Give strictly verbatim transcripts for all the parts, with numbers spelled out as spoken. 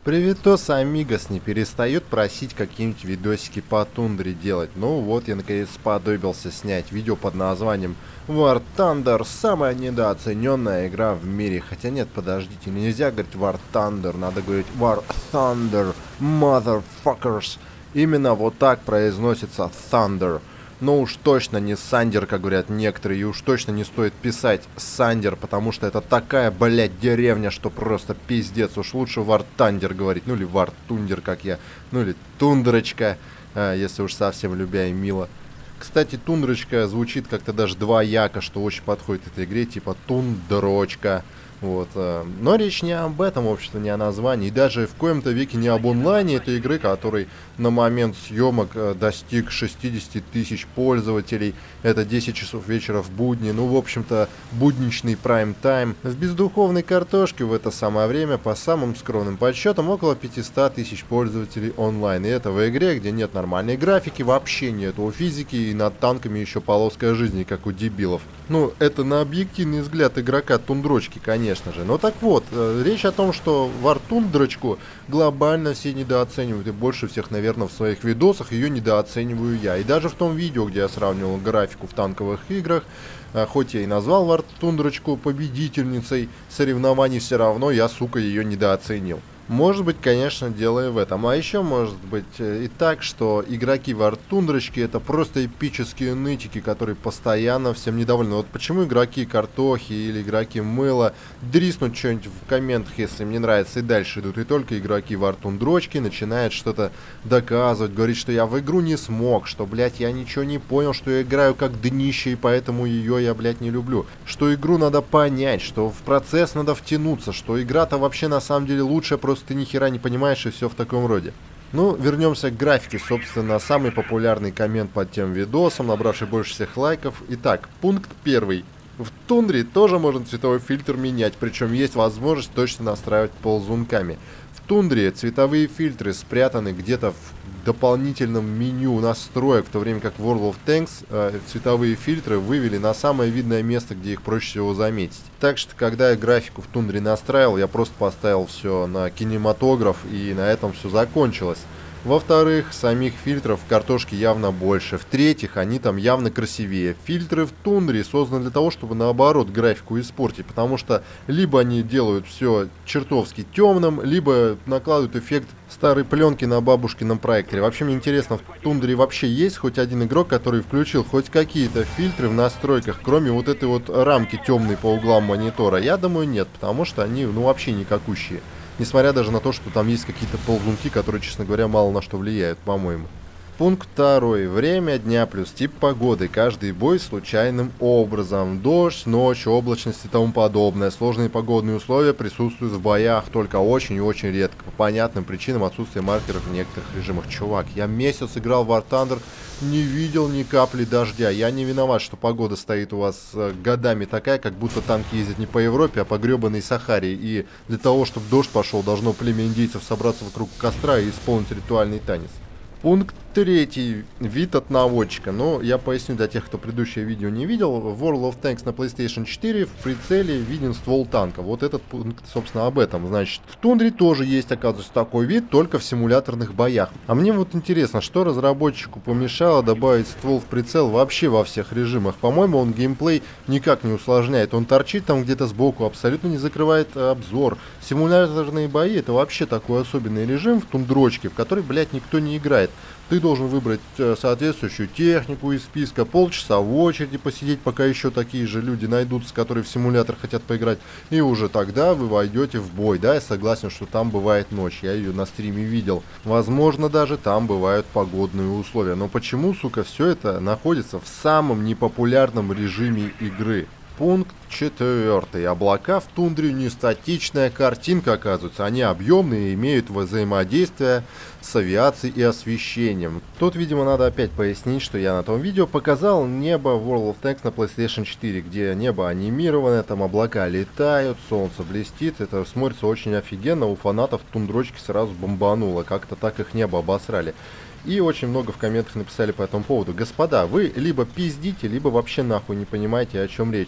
Приветос, амигос, не перестают просить какие-нибудь видосики по тундре делать. Ну вот, я наконец сподобился снять видео под названием War Thunder, самая недооцененная игра в мире. Хотя нет, подождите, нельзя говорить War Thunder, надо говорить War Thunder, motherfuckers. Именно вот так произносится Thunder. Но уж точно не Сандер, как говорят некоторые, и уж точно не стоит писать Сандер, потому что это такая, блядь, деревня, что просто пиздец. Уж лучше War Thunder говорить, ну или War Thunder, как я, ну или Тундрочка, а, если уж совсем любя и мило. Кстати, Тундрочка звучит как-то даже двояко, что очень подходит этой игре, типа Тундрочка. Вот, э, но речь не об этом, общество, не о названии, и даже в коем-то веке не об онлайне этой игры, который на момент съемок э, достиг шестидесяти тысяч пользователей. Это десять часов вечера в будни, ну, в общем-то, будничный прайм-тайм. В бездуховной картошке в это самое время, по самым скромным подсчетам, около пятисот тысяч пользователей онлайн. И это в игре, где нет нормальной графики, вообще нету физики, и над танками еще полоска жизни, как у дебилов. Ну, это на объективный взгляд игрока Тундрочки, конечно. Конечно же. Но так вот, э, речь о том, что War Тундрочку глобально все недооценивают. И больше всех, наверное, в своих видосах ее недооцениваю я. И даже в том видео, где я сравнивал графику в танковых играх, э, хоть я и назвал War Тундрочку победительницей соревнований, все равно я, сука, ее недооценил. Может быть, конечно, дело и в этом. А еще может быть и так, что игроки War Тундрочки это просто эпические нытики, которые постоянно всем недовольны. Вот почему игроки Картохи или игроки Мыла дриснут что-нибудь в комментах, если им не нравится, и дальше идут. И только игроки War Тундрочки начинают что-то доказывать, говорить, что я в игру не смог, что, блядь, я ничего не понял, что я играю как днище, и поэтому ее я, блядь, не люблю. Что игру надо понять, что в процесс надо втянуться, что игра-то вообще на самом деле лучшая, просто ты ни хера не понимаешь, и все в таком роде. Ну, вернемся к графике, собственно, самый популярный коммент под тем видосом, набравший больше всех лайков. Итак, пункт первый. В тундре тоже можно цветовой фильтр менять, причем есть возможность точно настраивать ползунками. В тундре цветовые фильтры спрятаны где-то в дополнительном меню настроек, в то время как в World of Tanks э, цветовые фильтры вывели на самое видное место, где их проще всего заметить. Так что, когда я графику в тундре настраивал, я просто поставил все на кинематограф, и на этом все закончилось. Во-вторых, самих фильтров в картошке явно больше. В-третьих, они там явно красивее. Фильтры в тундре созданы для того, чтобы наоборот графику испортить, потому что либо они делают все чертовски темным, либо накладывают эффект старой пленки на бабушкином проекторе. Вообще мне интересно, в тундре вообще есть хоть один игрок, который включил хоть какие-то фильтры в настройках, кроме вот этой вот рамки темной по углам монитора? Я думаю, нет, потому что они ну вообще никакущие. Несмотря даже на то, что там есть какие-то ползунки, которые, честно говоря, мало на что влияют, по-моему. Пункт второй. Время дня плюс тип погоды. Каждый бой случайным образом. Дождь, ночь, облачность и тому подобное. Сложные погодные условия присутствуют в боях только очень и очень редко. По понятным причинам отсутствия маркеров в некоторых режимах. Чувак, я месяц играл в War Thunder, не видел ни капли дождя. Я не виноват, что погода стоит у вас э, годами такая, как будто танки ездят не по Европе, а по гребаной Сахаре. И для того, чтобы дождь пошел, должно племя индейцев собраться вокруг костра и исполнить ритуальный танец. Пункт третий. Вид от наводчика. Но я поясню для тех, кто предыдущее видео не видел. В World of Tanks на PlayStation четыре в прицеле виден ствол танка. Вот этот пункт, собственно, об этом. Значит, в тундре тоже есть, оказывается, такой вид, только в симуляторных боях. А мне вот интересно, что разработчику помешало добавить ствол в прицел вообще во всех режимах. По-моему, он геймплей никак не усложняет. Он торчит там где-то сбоку, абсолютно не закрывает обзор. Симуляторные бои — это вообще такой особенный режим в тундрочке, в который, блядь, никто не играет. Ты должен выбрать соответствующую технику из списка, полчаса в очереди посидеть, пока еще такие же люди найдутся, которые в симулятор хотят поиграть, и уже тогда вы войдете в бой. Да, я согласен, что там бывает ночь, я ее на стриме видел. Возможно, даже там бывают погодные условия. Но почему, сука, все это находится в самом непопулярном режиме игры? Пункт четвертый. Облака в тундре не статичная картинка, оказывается. Они объемные и имеют взаимодействие с авиацией и освещением. Тут, видимо, надо опять пояснить, что я на том видео показал небо World of Tanks на PlayStation четыре, где небо анимированное, там облака летают, солнце блестит. Это смотрится очень офигенно. У фанатов тундрочки сразу бомбануло. Как-то так их небо обосрали. И очень много в комментах написали по этому поводу. Господа, вы либо пиздите, либо вообще нахуй не понимаете, о чем речь.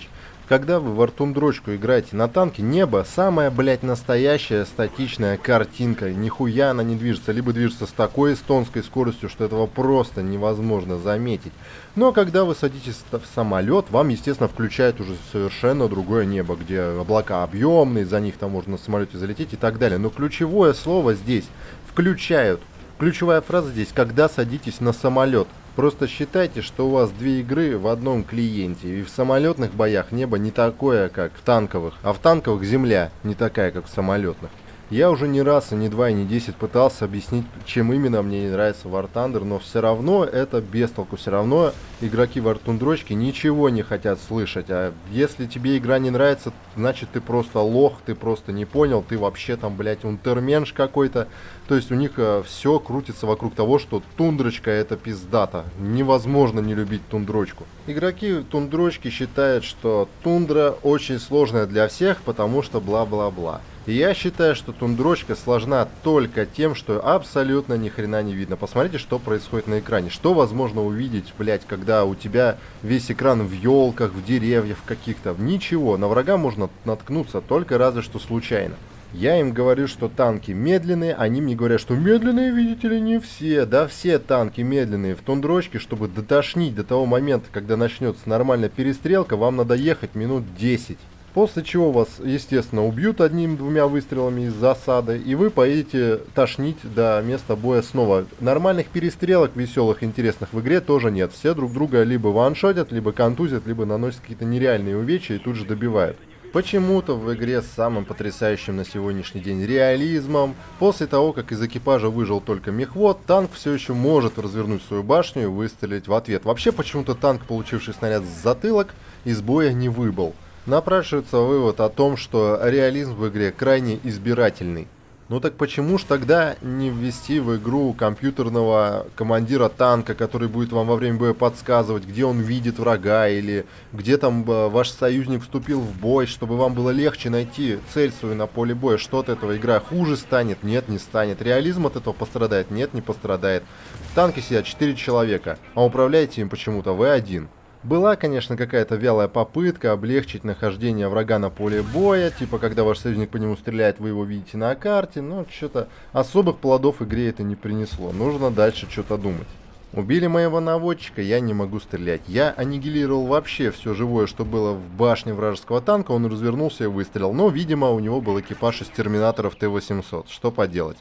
Когда вы в артундрочку играете на танке, небо самая, блядь, настоящая статичная картинка. Нихуя она не движется, либо движется с такой эстонской скоростью, что этого просто невозможно заметить. Но когда вы садитесь в самолет, вам, естественно, включают уже совершенно другое небо, где облака объемные, за них там можно на самолете залететь и так далее. Но ключевое слово здесь «включают». Ключевая фраза здесь «когда садитесь на самолет». Просто считайте, что у вас две игры в одном клиенте, и в самолетных боях небо не такое, как в танковых, а в танковых земля не такая, как в самолетных. Я уже не раз, и не два, и не десять пытался объяснить, чем именно мне не нравится War Thunder, но все равно это без толку, все равно игроки War Thunder'очки ничего не хотят слышать, а если тебе игра не нравится, значит ты просто лох, ты просто не понял, ты вообще там, блядь, унтерменш какой-то, то есть у них э, все крутится вокруг того, что тундрочка это пиздата, невозможно не любить тундрочку. Игроки тундрочки считают, что тундра очень сложная для всех, потому что бла-бла-бла. И я считаю, что тундрочка сложна только тем, что абсолютно ни хрена не видно. Посмотрите, что происходит на экране. Что возможно увидеть, блять, когда у тебя весь экран в елках, в деревьях каких-то. Ничего, на врага можно наткнуться только разве что случайно. Я им говорю, что танки медленные, они мне говорят, что медленные, видите ли, не все. Да, все танки медленные. В тундрочке, чтобы дотошнить до того момента, когда начнется нормальная перестрелка, вам надо ехать минут десять. После чего вас, естественно, убьют одним-двумя выстрелами из засады, и вы поедете тошнить до места боя снова. Нормальных перестрелок, веселых, интересных в игре тоже нет. Все друг друга либо ваншотят, либо контузят, либо наносят какие-то нереальные увечья и тут же добивают. Почему-то в игре с самым потрясающим на сегодняшний день реализмом, после того, как из экипажа выжил только мехвод, танк все еще может развернуть свою башню и выстрелить в ответ. Вообще, почему-то танк, получивший снаряд с затылок, из боя не выбыл. Напрашивается вывод о том, что реализм в игре крайне избирательный. Ну так почему ж тогда не ввести в игру компьютерного командира танка, который будет вам во время боя подсказывать, где он видит врага, или где там ваш союзник вступил в бой, чтобы вам было легче найти цель свою на поле боя. Что от этого игра хуже станет? Нет, не станет. Реализм от этого пострадает? Нет, не пострадает. В танке сидят четыре человека, а управляете им почему-то вы один. Была, конечно, какая-то вялая попытка облегчить нахождение врага на поле боя, типа когда ваш союзник по нему стреляет, вы его видите на карте, но что-то особых плодов игре это не принесло, нужно дальше что-то думать. Убили моего наводчика, я не могу стрелять. Я аннигилировал вообще все живое, что было в башне вражеского танка, он развернулся и выстрелил, но, видимо, у него был экипаж из терминаторов Т восемьсот, что поделать.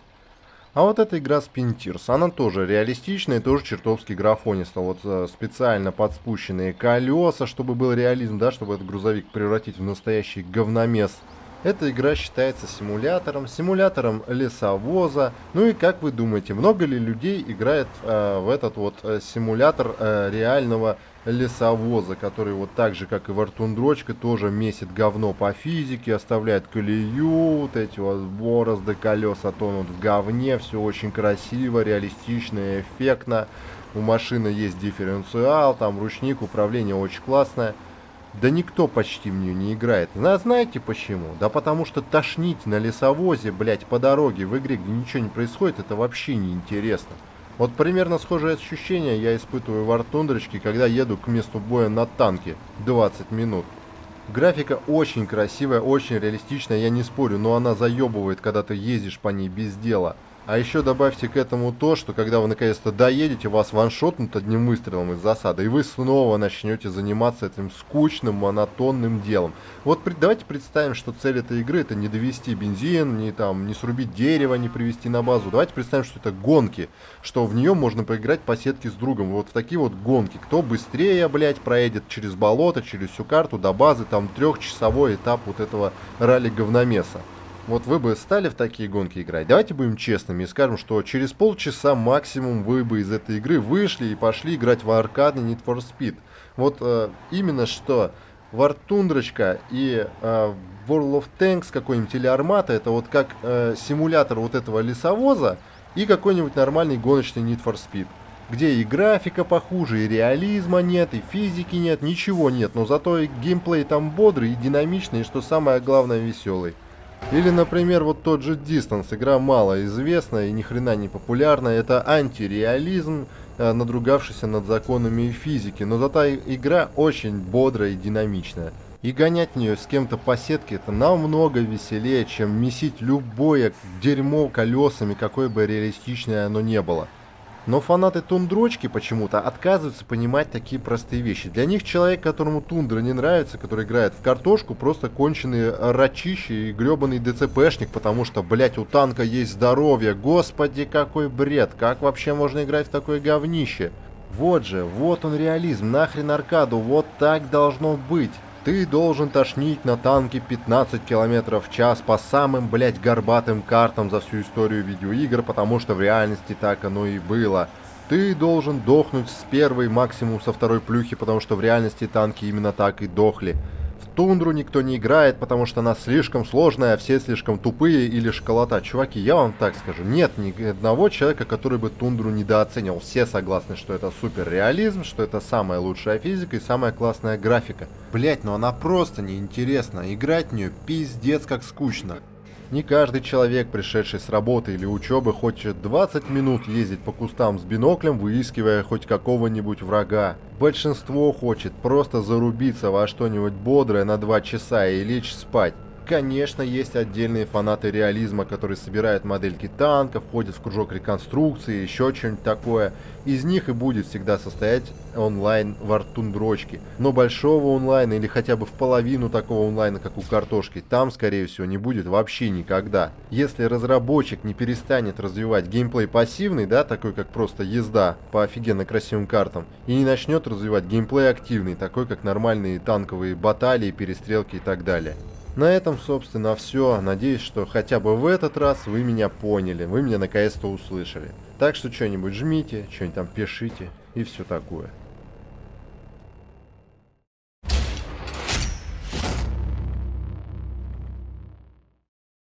А вот эта игра Spin Tears, она тоже реалистичная и тоже чертовски графониста. Вот э, специально подспущенные колеса, чтобы был реализм, да, чтобы этот грузовик превратить в настоящий говномес. Эта игра считается симулятором, симулятором лесовоза. Ну и как вы думаете, много ли людей играет э, в этот вот э, симулятор э, реального лесовоза, который вот так же, как и War Thunder'очка, тоже месит говно по физике, оставляет колею, вот эти вот борозды, колеса тонут в говне, все очень красиво, реалистично, эффектно. У машины есть дифференциал, там ручник, управление очень классное. Да никто почти в нее не играет. Знаете почему? Да потому что тошнить на лесовозе, блять, по дороге в игре, где ничего не происходит, это вообще не интересно. Вот примерно схожие ощущения я испытываю в War Thunder'очке, когда еду к месту боя на танке двадцать минут. Графика очень красивая, очень реалистичная, я не спорю, но она заебывает, когда ты ездишь по ней без дела. А еще добавьте к этому то, что когда вы наконец-то доедете, вас ваншотнут одним выстрелом из засады, и вы снова начнете заниматься этим скучным, монотонным делом. Вот при, давайте представим, что цель этой игры это не довести бензин, не, там, не срубить дерево, не привезти на базу. Давайте представим, что это гонки, что в нее можно поиграть по сетке с другом. Вот в такие вот гонки. Кто быстрее, блядь, проедет через болото, через всю карту до базы, там трехчасовой этап вот этого ралли-говномеса. Вот вы бы стали в такие гонки играть? Давайте будем честными и скажем, что через полчаса максимум вы бы из этой игры вышли и пошли играть в аркадный Need for Speed. Вот э, именно что War Thunder'очка и э, World of Tanks какой-нибудь или Armata, это вот как э, симулятор вот этого лесовоза и какой-нибудь нормальный гоночный Need for Speed. Где и графика похуже, и реализма нет, и физики нет, ничего нет, но зато и геймплей там бодрый, и динамичный, и что самое главное, веселый. Или, например, вот тот же Distance, игра малоизвестная и ни хрена не популярная, это антиреализм, э, надругавшийся над законами физики, но зато игра очень бодрая и динамичная. И гонять в нее с кем-то по сетке это намного веселее, чем месить любое дерьмо колесами, какое бы реалистичное оно не было. Но фанаты тундрочки почему-то отказываются понимать такие простые вещи. Для них человек, которому тундра не нравится, который играет в картошку, просто конченый рачище и гребаный ДЦПшник, потому что, блять, у танка есть здоровье. Господи, какой бред, как вообще можно играть в такое говнище? Вот же, вот он реализм, нахрен аркаду, вот так должно быть. Ты должен тошнить на танке пятнадцать километров в час по самым, блять, горбатым картам за всю историю видеоигр, потому что в реальности так оно и было. Ты должен дохнуть с первой, максимум со второй плюхи, потому что в реальности танки именно так и дохли. В тундру никто не играет, потому что она слишком сложная, а все слишком тупые или школота. Чуваки, я вам так скажу, нет ни одного человека, который бы тундру недооценивал. Все согласны, что это супер реализм, что это самая лучшая физика и самая классная графика. Блять, но она просто неинтересна. Играть в нее пиздец как скучно. Не каждый человек, пришедший с работы или учебы, хочет двадцать минут ездить по кустам с биноклем, выискивая хоть какого-нибудь врага. Большинство хочет просто зарубиться во что-нибудь бодрое на два часа и лечь спать. Конечно, есть отдельные фанаты реализма, которые собирают модельки танков, ходят в кружок реконструкции, еще что-нибудь такое. Из них и будет всегда состоять онлайн War Tundroczki. Но большого онлайна или хотя бы в половину такого онлайна, как у картошки, там, скорее всего, не будет вообще никогда. Если разработчик не перестанет развивать геймплей пассивный, да, такой как просто езда по офигенно красивым картам, и не начнет развивать геймплей активный, такой как нормальные танковые баталии, перестрелки и так далее. На этом, собственно, все. Надеюсь, что хотя бы в этот раз вы меня поняли, вы меня наконец-то услышали. Так что что-нибудь жмите, что-нибудь там пишите и все такое.